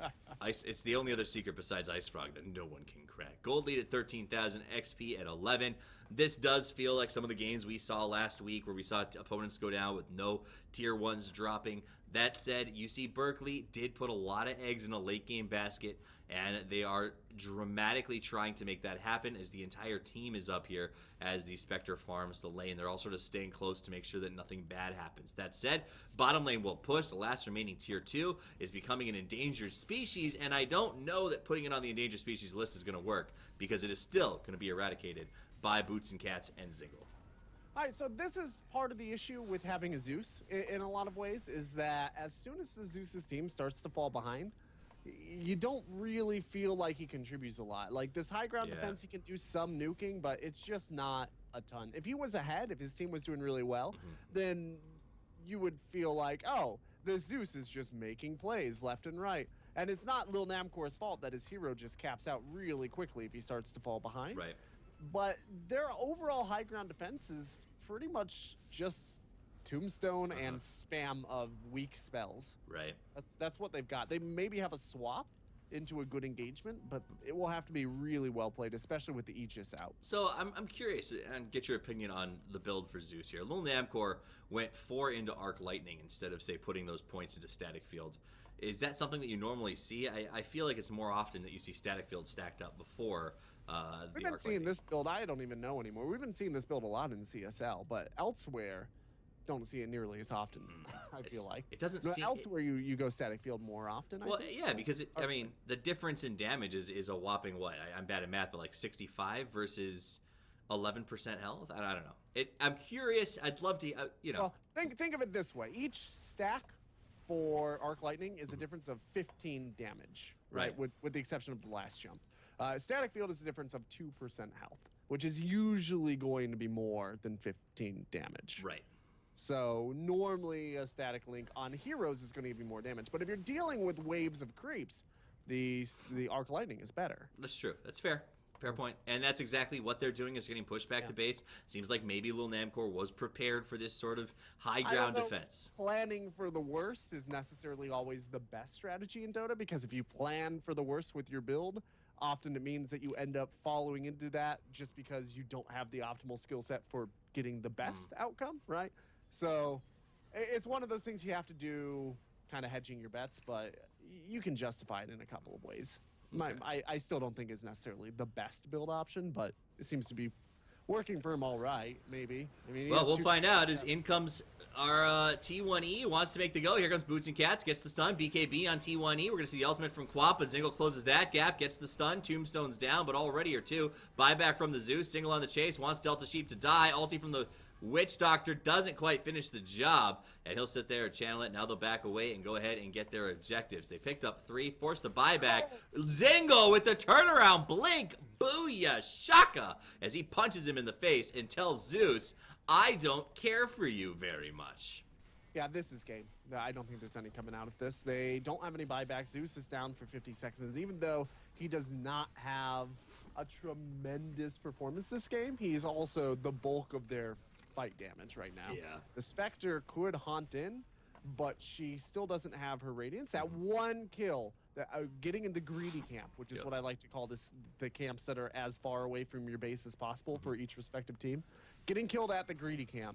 It's the only other secret besides Ice Frog that no one can crack. Gold lead at 13,000, XP at 11. This does feel like some of the games we saw last week where we saw opponents go down with no tier 1s dropping. That said, UC Berkeley did put a lot of eggs in a late game basket, and they are dramatically trying to make that happen as the entire team is up here as the Spectre farms the lane. They're all sort of staying close to make sure that nothing bad happens. That said, bottom lane will push. The last remaining tier 2 is becoming an endangered species, and I don't know that putting it on the endangered species list is going to work because it is still going to be eradicated by Boots and Cats and Zingle. All right, so this is part of the issue with having a Zeus in a lot of ways, is that as soon as the Zeus's team starts to fall behind, you don't really feel like he contributes a lot. Like this high ground defense, he can do some nuking, but it's just not a ton. If he was ahead, if his team was doing really well, then you would feel like, oh, the Zeus is just making plays left and right. And it's not Lil Namcor's fault that his hero just caps out really quickly if he starts to fall behind. Right. But their overall high ground defense is pretty much just Tombstone and spam of weak spells. Right. That's what they've got. They maybe have a swap into a good engagement, but it will have to be really well played, especially with the Aegis out. So I'm curious and get your opinion on the build for Zeus here. Lil Namcor went 4 into Arc Lightning instead of, say, putting those points into Static Field. Is that something that you normally see? I feel like it's more often that you see Static Field stacked up before We've been seeing this build, I don't even know anymore. We've been seeing this build a lot in CSL, but elsewhere, don't see it nearly as often, I feel like. It doesn't seem... Elsewhere, you go Static Field more often, Well, I think. yeah, because, I mean, the difference in damage is a whopping, what? I'm bad at math, but like 65 versus 11% health? I don't know. I'm curious. I'd love to, you know. Well, think of it this way. Each stack for Arc Lightning is a difference of 15 damage, right? With the exception of the last jump. Static field is a difference of 2% health, which is usually going to be more than 15 damage. Right. So normally a static link on heroes is going to give you more damage. But if you're dealing with waves of creeps, the arc lightning is better. That's true. That's fair. Fair point. And that's exactly what they're doing, is getting pushed back to base. Seems like maybe Lil Namcor was prepared for this sort of high ground defense. Planning for the worst is necessarily always the best strategy in Dota, because if you plan for the worst with your build, often it means that you end up following into that just because you don't have the optimal skill set for getting the best outcome, right? So it's one of those things you have to do, kind of hedging your bets, but you can justify it in a couple of ways. Okay. I still don't think it's necessarily the best build option, but it seems to be working for him all right, maybe. I mean, well, we'll find out as in comes our T1E, wants to make the go. Here comes Boots and Cats, gets the stun. BKB on T1E. We're going to see the ultimate from Quap, but Zingle closes that gap, gets the stun. Tombstone's down, but already are two. Buyback from the Zeus. Single on the chase, wants Delta Sheep to die. Ulti from the Witch Doctor doesn't quite finish the job, and he'll sit there and channel it. Now they'll back away and go ahead and get their objectives. They picked up 3, forced a buyback. Zingo with the turnaround blink. Booyah shaka, as he punches him in the face and tells Zeus, I don't care for you very much. Yeah, this is game. I don't think there's any coming out of this. They don't have any buybacks. Zeus is down for 50 seconds. Even though he does not have a tremendous performance this game, he's also the bulk of their fight damage right now. Yeah. The Spectre could haunt in, but she still doesn't have her Radiance. That one kill, getting in the greedy camp, which is what I like to call this, the camps that are as far away from your base as possible for each respective team. Getting killed at the greedy camp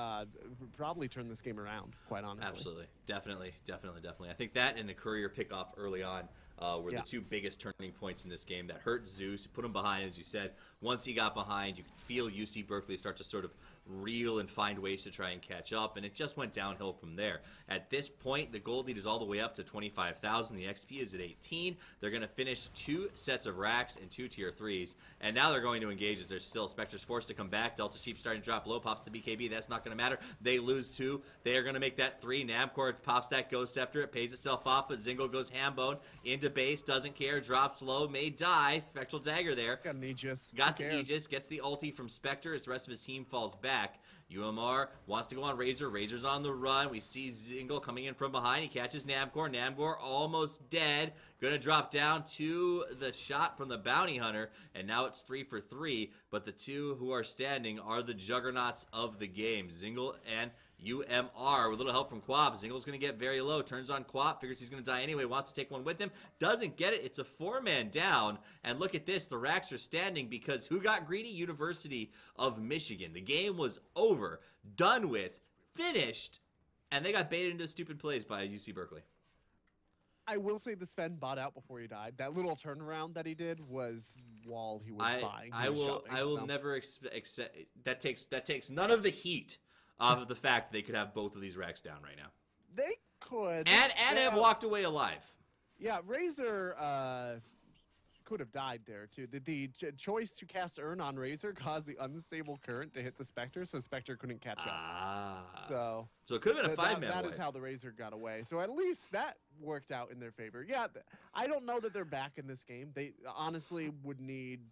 probably turn this game around, quite honestly. Absolutely. Definitely. I think that and the Courier pickoff early on were the two biggest turning points in this game that hurt Zeus, put him behind, as you said. Once he got behind, you could feel UC Berkeley start to sort of reel and find ways to try and catch up, and it just went downhill from there. At this point, the gold lead is all the way up to 25,000. The XP is at 18. They're going to finish 2 sets of racks and 2 tier 3s, and now they're going to engage as they're still. Spectre's forced to come back. Delta Sheep starting to drop low, pops the BKB. That's not going to matter. They lose 2. They are going to make that 3. Namcor pops that Ghost Scepter. It pays itself off, but Zingle goes Hambone into base, doesn't care, drops low, may die. Spectral Dagger there. He's got an Aegis. Got the Aegis, gets the ulti from Spectre as the rest of his team falls back. UMR wants to go on Razor. Razor's on the run. We see Zingle coming in from behind. He catches Namcor. Namcor almost dead. Gonna drop down to the shot from the Bounty Hunter, and now it's 3 for 3, but the two who are standing are the juggernauts of the game, Zingle and UMR. With a little help from Quap, Zingle's going to get very low, turns on Quap, figures he's going to die anyway, wants to take one with him, doesn't get it. It's a 4-man down, and look at this, the racks are standing because who got greedy? University of Michigan. The game was over, done with, finished, and they got baited into stupid plays by UC Berkeley. I will say the Sven bought out before he died. That little turnaround that he did was while he was buying. I will never accept that takes none of the heat off of the fact that they could have both of these racks down right now. They could. And have walked away alive. Yeah, Razor could have died there too. Did the choice to cast Urn on Razor cause the unstable current to hit the Spectre, so Spectre couldn't catch up? So it could have been a 5-man. That is how the Razor got away. So at least that worked out in their favor. Yeah, I don't know that they're back in this game. They honestly would need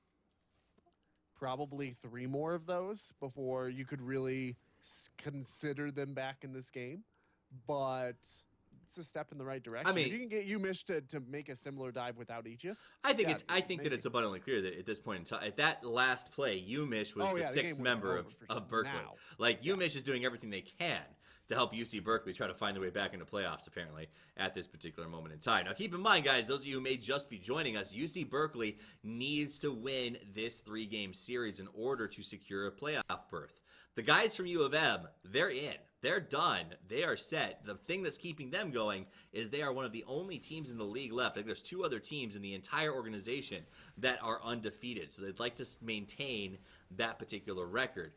probably 3 more of those before you could really consider them back in this game. But it's a step in the right direction. I mean, if you can get Umish to make a similar dive without Aegis, I think that it's abundantly clear that at this point in time, at that last play, Umish was the 6th member of Berkeley. Now. Like Umish is doing everything they can to help UC Berkeley try to find their way back into playoffs, apparently, at this particular moment in time. Now, keep in mind, guys, those of you who may just be joining us, UC Berkeley needs to win this 3-game series in order to secure a playoff berth. The guys from U of M, they're in. They're done. They are set. The thing that's keeping them going is they are one of the only teams in the league left. I think there's 2 other teams in the entire organization that are undefeated. So they'd like to maintain that particular record.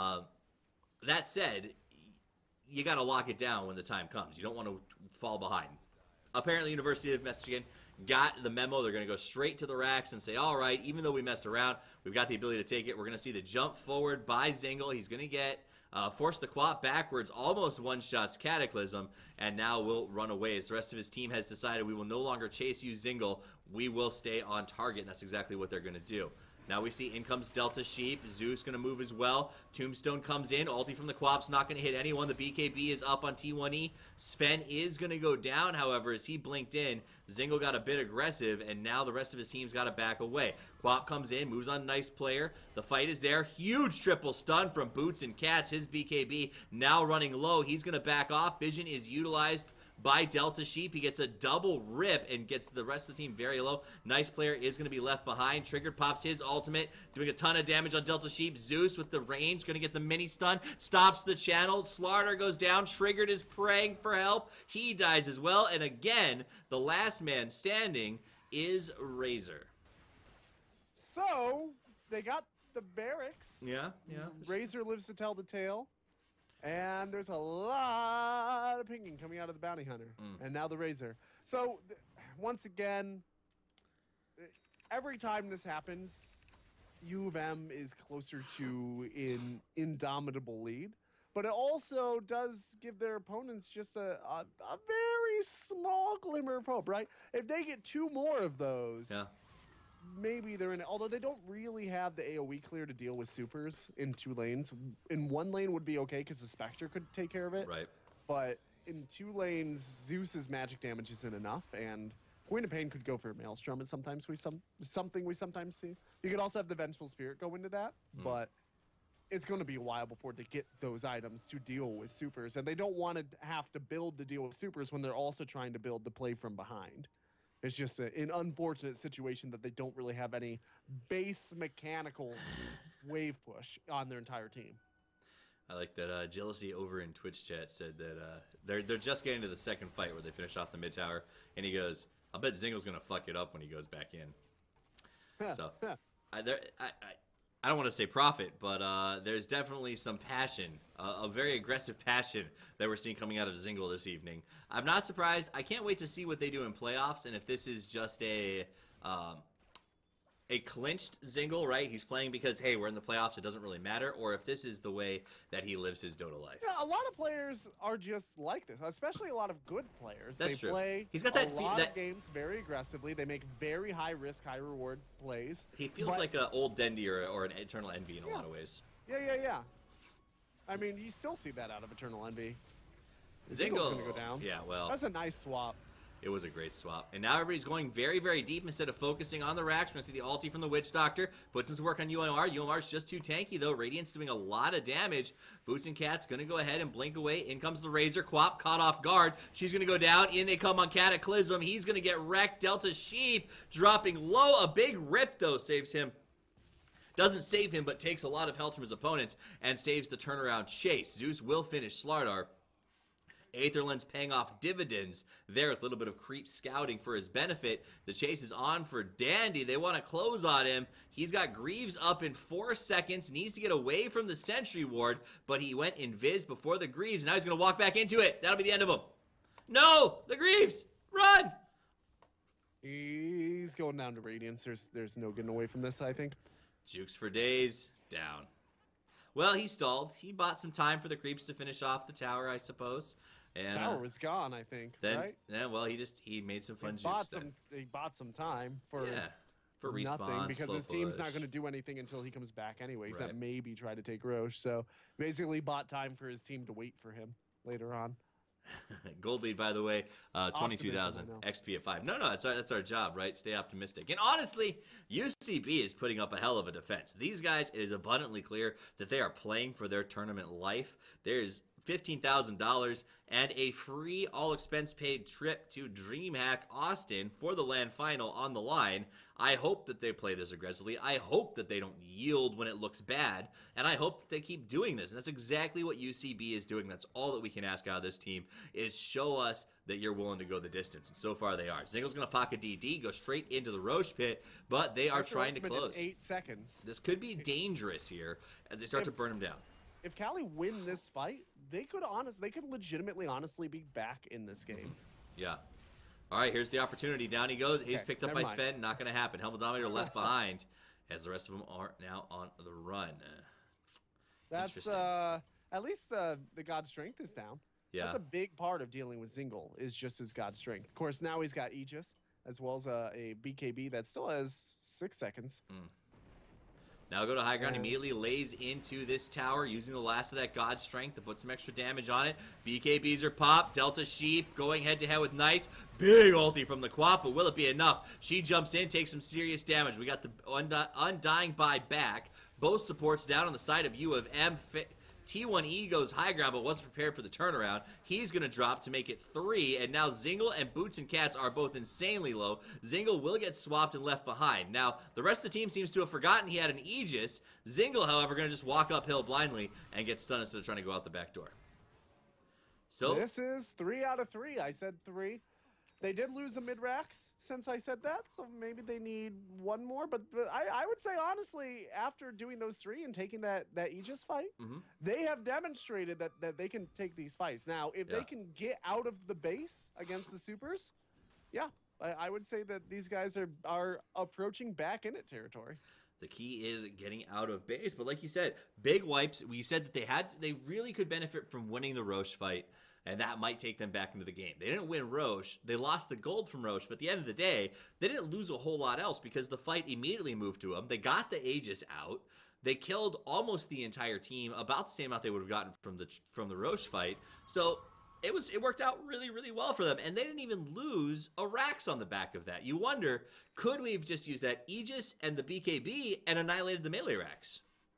That said, you got to lock it down when the time comes. You don't want to fall behind. Apparently, University of Michigan got the memo. They're going to go straight to the racks and say, all right, even though we messed around, we've got the ability to take it. We're going to see the jump forward by Zingle. He's going to get Force the Quap backwards, almost one-shots Cataclysm, and now will run away. As the rest of his team has decided we will no longer chase you, Zingle. We will stay on target, and that's exactly what they're going to do. Now we see in comes Delta Sheep. Zeus going to move as well. Tombstone comes in. Ulti from the Quap's not going to hit anyone. The BKB is up on T1E. Sven is going to go down, however, as he blinked in. Zingle got a bit aggressive, and now the rest of his team's got to back away. Quap comes in, moves on Nice Player. The fight is there. Huge triple stun from Boots and Cats. His BKB now running low. He's going to back off. Vision is utilized by Delta Sheep. He gets a double rip and gets the rest of the team very low. Nice Player is going to be left behind. Triggered pops his ultimate, doing a ton of damage on Delta Sheep. Zeus with the range, going to get the mini stun, stops the channel. Slaughter goes down. Triggered is praying for help. He dies as well. And again, the last man standing is Razor. So, they got the barracks. Yeah. Razor lives to tell the tale. And there's a lot of pinging coming out of the Bounty Hunter. And now the Razor. So, once again, every time this happens, U of M is closer to an indomitable lead. But it also does give their opponents just a very small glimmer of hope, right? If they get 2 more of those, maybe they're in it. Although they don't really have the AoE clear to deal with supers in 2 lanes. In 1 lane would be okay because the Spectre could take care of it. Right. But in 2 lanes, Zeus's magic damage isn't enough, and Queen of Pain could go for a Maelstrom, and sometimes something we sometimes see. You could also have the Vengeful Spirit go into that, but it's going to be a while before they get those items to deal with supers, and they don't want to have to build to deal with supers when they're also trying to build to play from behind. It's just an unfortunate situation that they don't really have any base mechanical wave push on their entire team. I like that Jealousy over in Twitch chat said that they're just getting to the second fight where they finish off the mid tower, and he goes, "I'll bet Zingle's gonna fuck it up when he goes back in." So I don't want to say profit, but there's definitely some passion, a very aggressive passion that we're seeing coming out of Zingle this evening. I'm not surprised. I can't wait to see what they do in playoffs, and if this is just a clinched Zingle, right? He's playing because, hey, we're in the playoffs, it doesn't really matter, or if this is the way that he lives his Dota life. Yeah, a lot of players are just like this, especially a lot of good players. That's they true. Play He's got that a lot of games very aggressively. They make very high risk, high reward plays. He feels like an old Dendy or an Eternal Envy in a lot of ways. Yeah. I mean, you still see that out of Eternal Envy. Zingle's going to go down. Yeah, well. That's a nice swap. It was a great swap. And now everybody's going very, very deep instead of focusing on the racks. We're going to see the ulti from the Witch Doctor. Puts his work on UMR. UMR's just too tanky, though. Radiant's doing a lot of damage. Boots and Cat's going to go ahead and blink away. In comes the Razor. Quap caught off guard. She's going to go down. In they come on Cataclysm. He's going to get wrecked. Delta Sheep dropping low. A big rip, though, saves him. Doesn't save him, but takes a lot of health from his opponents and saves the turnaround chase. Zeus will finish Slardar. Aetherland's paying off dividends there with a little bit of creep scouting for his benefit. The chase is on for Dandy. They want to close on him. He's got Greaves up in 4 seconds. Needs to get away from the Sentry Ward, but he went Invis before the Greaves. Now he's going to walk back into it. That'll be the end of him. No! The Greaves! Run! He's going down to Radiance. There's no getting away from this, I think. Jukes for days. Down. Well, he stalled. He bought some time for the creeps to finish off the tower, I suppose. And, tower was gone, I think. Then, right? Yeah. Well, he made some fun jukes there. He bought some time for respawn, nothing because his team's not push. going to do anything until he comes back anyway. He's Right. not maybe try to take Roche. So basically, bought time for his team to wait for him later on. Gold lead, by the way, 22,000 Optimism, XP at 5. No, that's our job, right? Stay optimistic. And honestly, UCB is putting up a hell of a defense. These guys, it is abundantly clear that they are playing for their tournament life. There's $15,000 and a free all-expense-paid trip to DreamHack Austin for the LAN final on the line. I hope that they play this aggressively. I hope that they don't yield when it looks bad, and I hope that they keep doing this. And that's exactly what UCB is doing. That's all that we can ask out of this team, is show us that you're willing to go the distance. And so far they are. Zingle's going to pocket DD, go straight into the Roche pit, but they are trying to close. 8 seconds. This could be dangerous here as they start to burn him down. If Cali win this fight, they could legitimately, honestly be back in this game. Yeah. All right, here's the opportunity. Down he goes. He's Okay, picked up never by mind. Sven. Not going to happen. Helmet Dominator left behind as the rest of them are now on the run. That's Interesting. At least the God Strength is down. Yeah. That's a big part of dealing with Zingle is just his God Strength. Of course, now he's got Aegis as well as a BKB that still has 6 seconds. Now go to high ground, immediately lays into this tower, using the last of that God Strength to put some extra damage on it. BKBs are popped. Delta Sheep going head-to-head with Nice. Big ulti from the Quap, but will it be enough? She jumps in, takes some serious damage. We got the Undying Buy back. Both supports down on the side of U of M. T1E goes high ground, but wasn't prepared for the turnaround. He's going to drop to make it 3, and now Zingle and Boots and Cats are both insanely low. Zingle will get swapped and left behind. Now, the rest of the team seems to have forgotten he had an Aegis. Zingle, however, going to just walk uphill blindly and get stunned instead of trying to go out the back door. So this is 3 out of 3. I said 3. They did lose a mid-rax since I said that, so maybe they need one more. But I would say, honestly, after doing those 3 and taking that Aegis fight, they have demonstrated that they can take these fights. Now, if they can get out of the base against the supers, yeah, I would say that these guys are approaching back in it territory. The key is getting out of base. But like you said, big wipes. We said that they really could benefit from winning the Roche fight, and that might take them back into the game. They didn't win Roche. They lost the gold from Roche, but at the end of the day, they didn't lose a whole lot else because the fight immediately moved to them. They got the Aegis out. They killed almost the entire team, about the same amount they would have gotten from the Roche fight. So it worked out really, really well for them, and they didn't even lose a Rax on the back of that. You wonder, could we have just used that Aegis and the BKB and annihilated the melee Rax?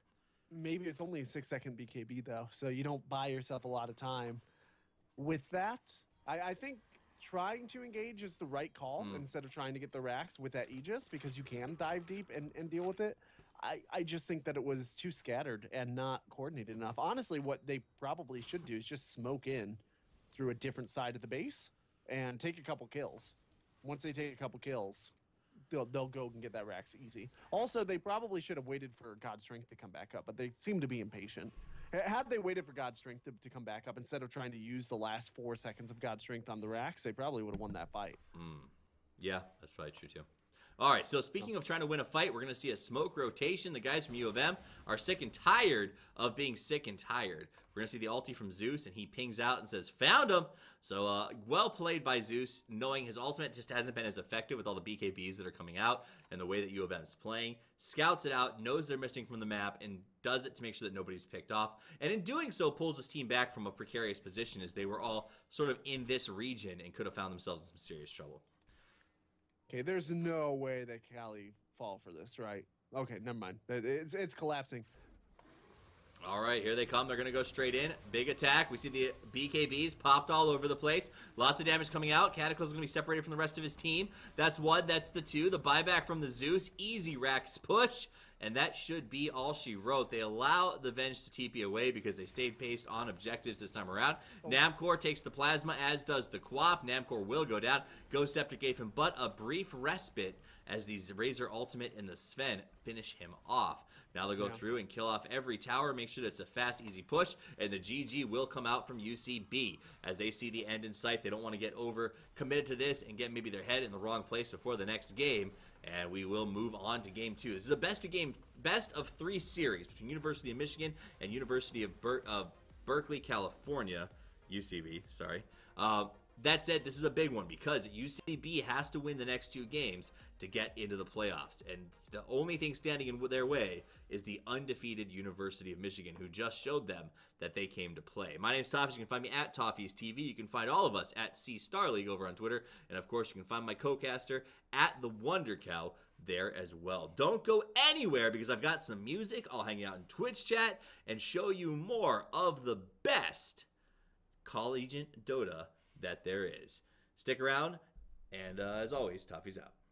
Maybe it's only a 6-second BKB, though, so you don't buy yourself a lot of time. With that, I think trying to engage is the right call instead of trying to get the Rax with that Aegis, because you can dive deep and deal with it. I just think that it was too scattered and not coordinated enough. Honestly, what they probably should do is just smoke in through a different side of the base and take a couple kills. Once they take a couple kills, they'll go and get that Rax easy. Also, they probably should have waited for God Strength to come back up, but they seem to be impatient. Had they waited for God Strength to come back up instead of trying to use the last 4 seconds of God Strength on the Rax, they probably would have won that fight. Yeah, that's probably true too. All right, so speaking of trying to win a fight, we're going to see a smoke rotation. The guys from U of M are sick and tired of being sick and tired. We're going to see the ulti from Zeus, and he pings out and says, "Found him!" So well played by Zeus, knowing his ultimate just hasn't been as effective with all the BKBs that are coming out and the way that U of M is playing. Scouts it out, knows they're missing from the map, and does it to make sure that nobody's picked off. And in doing so, pulls his team back from a precarious position as they were all sort of in this region and could have found themselves in some serious trouble. Okay, there's no way that Cali fall for this, right? Okay, never mind. It's collapsing. All right, here they come. They're going to go straight in. Big attack. We see the BKBs popped all over the place. Lots of damage coming out. Cataclysm is going to be separated from the rest of his team. That's 1. That's the 2. The buyback from the Zeus. Easy Rax push. And that should be all she wrote. They allow the Venge to TP away because they stayed paced on objectives this time around. Namcor takes the Plasma, as does the Quap. Namcor will go down. Ghost Scepter gave him but a brief respite as these Razor Ultimate and the Sven finish him off. Now they'll go through and kill off every tower, make sure that it's a fast, easy push, and the GG will come out from UCB. As they see the end in sight, they don't want to get over committed to this and get maybe their head in the wrong place before the next game. And we will move on to game 2. This is a best of 3 series between University of Michigan and University of Berkeley, California. UCB, sorry. That said, this is a big one because UCB has to win the next 2 games to get into the playoffs. And the only thing standing in their way is the undefeated University of Michigan, who just showed them that they came to play. My name's Toffees. You can find me at Toffees TV. You can find all of us at C Star League over on Twitter. And of course, you can find my co-caster at The Wonder Cow there as well. Don't go anywhere because I've got some music. I'll hang out in Twitch chat and show you more of the best collegiate Dota that there is. Stick around, and as always, Toffees out.